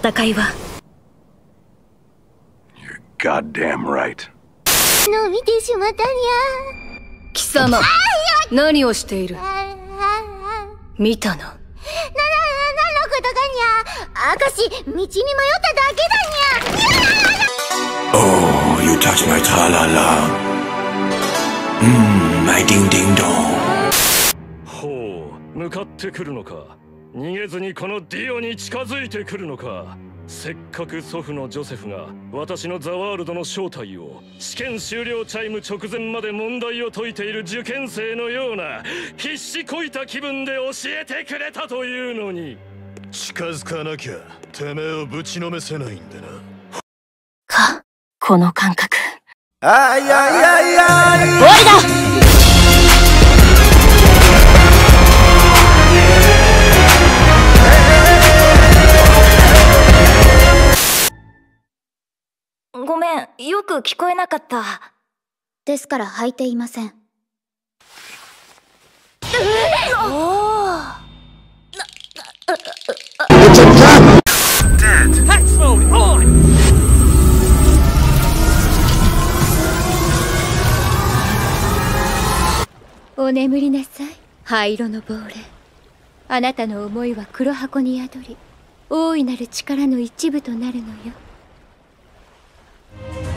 戦いは。 You're goddamn right. の見てしまったにゃ。 貴様、何をしている？見たな。 なんのことかにゃ。あかし、道に迷っただけだにゃ。 Oh, you touch my tra-la-la. My ding-ding-dong. ほう、向かってくるのか。逃げずにこのディオに近づいてくるのか。せっかく祖父のジョセフが私のザワールドの正体を試験終了チャイム直前まで問題を解いている受験生のような必死こいた気分で教えてくれたというのに。 近づかなきゃてめえをぶちのめせないんでな。 か、この感覚。 あいやいやいや。 終わりだ。ごめん、よく聞こえなかった。 ですから履いていません。 お眠りなさい、灰色の亡霊。あなたの思いは黒箱に宿り、大いなる力の一部となるのよ。